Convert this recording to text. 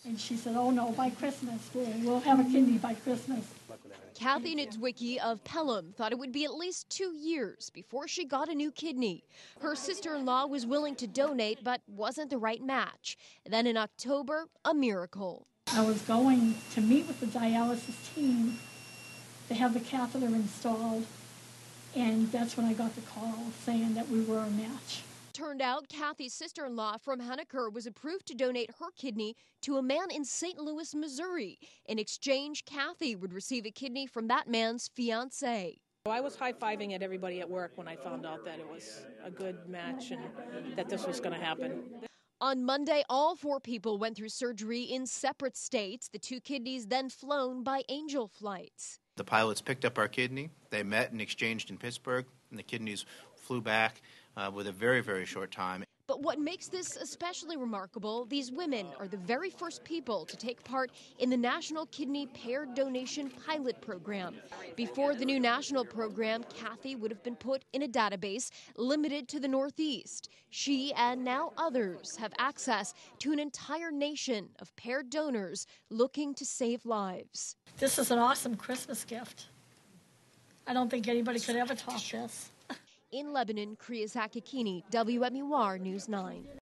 And she said, oh no, by Christmas, we'll have a kidney by Christmas. Kathy Niedzwicki of Pelham thought it would be at least 2 years before she got a new kidney. Her sister-in-law was willing to donate, but wasn't the right match. Then in October, a miracle. I was going to meet with the dialysis team to have the catheter installed, and that's when I got the call saying that we were a match. Turned out Kathy's sister-in-law from Henniker was approved to donate her kidney to a man in St. Louis, Missouri. In exchange, Kathy would receive a kidney from that man's fiancé. I was high-fiving at everybody at work when I found out that it was a good match and that this was going to happen. On Monday, all 4 people went through surgery in separate states. The 2 kidneys then flown by Angel flights. The pilots picked up our kidney. They met and exchanged in Pittsburgh, and the kidneys flew back with a very, very short time. But what makes this especially remarkable, these women are the very first people to take part in the National Kidney Paired Donation Pilot Program. Before the new national program, Kathy would have been put in a database limited to the Northeast. She and now others have access to an entire nation of paired donors looking to save lives. This is an awesome Christmas gift. I don't think anybody could ever top this. In Lebanon, Kriya Zakakini, WMUR News 9.